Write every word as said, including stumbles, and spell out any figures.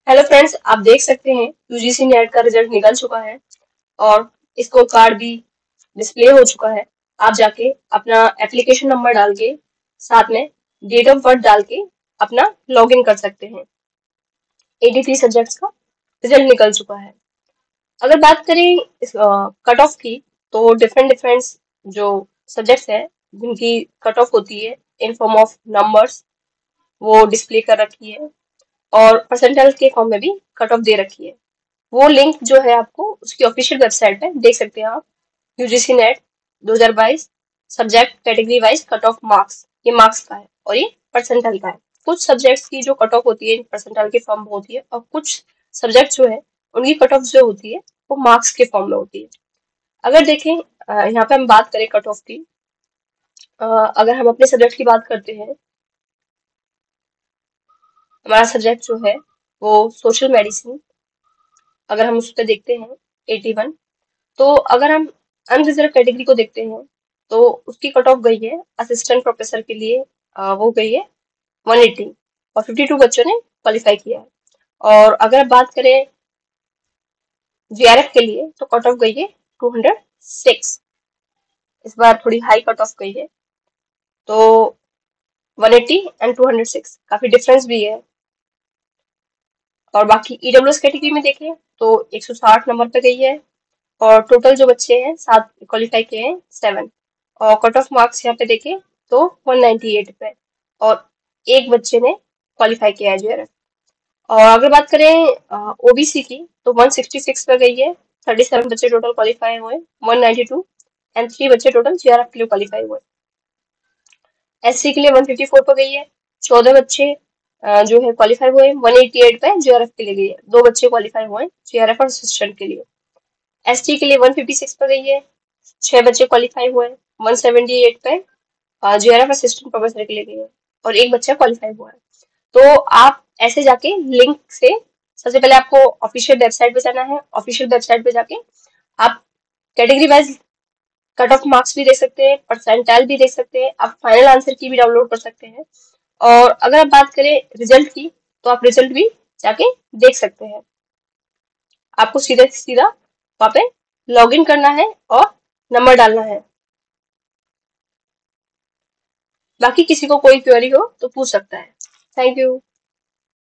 Hello friends, आप देख सकते हैं यूजीसी नेट का रिजल्ट निकल चुका है और स्कोर कार्ड भी डिस्प्ले हो चुका है। आप जाके अपना एप्लीकेशन नंबर डाल के साथ में डेट ऑफ बर्थ डाल के अपना लॉगिन कर सकते हैं। एटी सब्जेक्ट्स का रिजल्ट निकल चुका है। अगर बात करें कट ऑफ की, तो डिफरेंट डिफरेंट जो सब्जेक्ट्स हैं जिनकी कट ऑफ होती है इन फॉर्म ऑफ नंबर्स, वो डिस्प्ले कर रखी है और परसेंटाइल के फॉर्म में भी कट ऑफ दे रखी है। वो लिंक जो है आपको उसकी ऑफिशियल वेबसाइट पे देख सकते हैं आप। यूजीसी नेट दो हज़ार बाईस subject category wise cut off marks, ये मार्क्स का है और ये परसेंटाइल का है। कुछ सब्जेक्ट्स की जो कट ऑफ होती है परसेंटाइल के फॉर्म में होती है और कुछ सब्जेक्ट जो है उनकी कट ऑफ जो होती है वो मार्क्स के फॉर्म में होती है। अगर देखें अ, यहाँ पे हम बात करें कट ऑफ की, अ, अगर हम अपने सब्जेक्ट की बात करते हैं, हमारा सब्जेक्ट जो है वो सोशल मेडिसिन, अगर हम उस पर देखते हैं इक्यासी, तो अगर हम अनरिजर्व कैटेगरी को देखते हैं तो उसकी कट ऑफ गई है असिस्टेंट प्रोफेसर के लिए, अ, वो गई है एक सौ अस्सी और बावन बच्चों ने क्वालिफाई किया है। और अगर बात करें जीआरएफ के लिए तो कट ऑफ गई है दो सौ छह। इस बार थोड़ी हाई कट ऑफ गई है, तो एक सौ अस्सी एंड दो सौ छह काफी डिफरेंस भी है। और बाकी ईडब्ल्यूएस कैटेगरी में देखें तो एक सौ साठ नंबर पे गई है और टोटल जो बच्चे हैं सात क्वालिफाई किए हैं, सेवन। और कट ऑफ मार्क्स यहाँ पे देखें तो एक सौ अट्ठानवे पे और एक बच्चे ने क्वालिफाई किया है जेआरएफ। और अगर बात करें ओबीसी की तो एक सौ छियासठ पे गई है, सैंतीस बच्चे टोटल क्वालिफाई हुए, एक सौ बानवे एंड थ्री बच्चे टोटल जेआरएफ के लिए क्वालिफाई हुए। एससी के लिए एक सौ चौवन पे गई है, चौदह बच्चे अ, जो है क्वालिफाई हुए, एक सौ अट्ठासी पे जेआरएफ के लिए गई है, दो बच्चे क्वालिफाई हुए जेआरएफ और असिस्टेंट के लिए। एसटी के लिए एक सौ छप्पन पे गई है, छह बच्चे क्वालिफाई हुए, एक सौ अठहत्तर पे जेआरएफ असिस्टेंट प्रोफेसर के लिए गई है और एक बच्चा क्वालिफाई हुआ है। तो आप ऐसे जाके लिंक से सबसे पहले आपको ऑफिशियल वेबसाइट पे जाना है। ऑफिशियल वेबसाइट पे जाके आप category wise cut off marks भी देख सकते हैं, परसेंटाइल भी देख सकते हैं, आप फाइनल आंसर की भी डाउनलोड कर सकते हैं। और अगर आप बात करें रिजल्ट की तो आप रिजल्ट भी जाके देख सकते हैं। आपको सीधे सीधा वहाँ पे लॉग इन करना है और नंबर डालना है। बाकी किसी को कोई क्वेरी हो तो पूछ सकता है। Thank you.